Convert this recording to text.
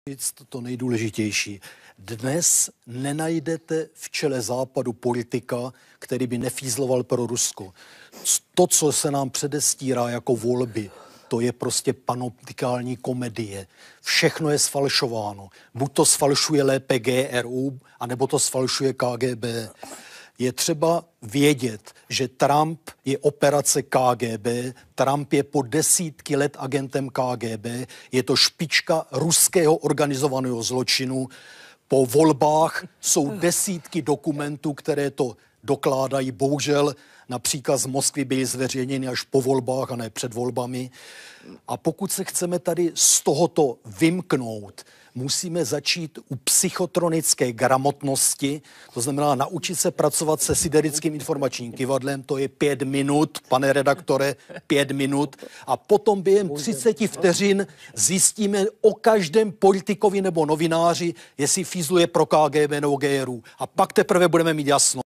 To nejdůležitější. Dnes nenajdete v čele Západu politika, který by nefízloval pro Rusko. To, co se nám předestírá jako volby, to je prostě panoptikální komedie. Všechno je sfalšováno. Buď to sfalšuje lépe GRU, anebo to sfalšuje KGB. Je třeba vědět, že Trump je operace KGB, Trump je po desítky let agentem KGB, je to špička ruského organizovaného zločinu. Po volbách jsou desítky dokumentů, které to dokládají. Bohužel například z Moskvy byly zveřejněny až po volbách a ne před volbami. A pokud se chceme tady z tohoto vymknout, musíme začít u psychotronické gramotnosti, to znamená naučit se pracovat se siderickým informačním kyvadlem, to je 5 minut, pane redaktore, 5 minut, a potom během 30 vteřin zjistíme o každém politikovi nebo novináři, jestli fízluje pro KGB nebo GRU. A pak teprve budeme mít jasno.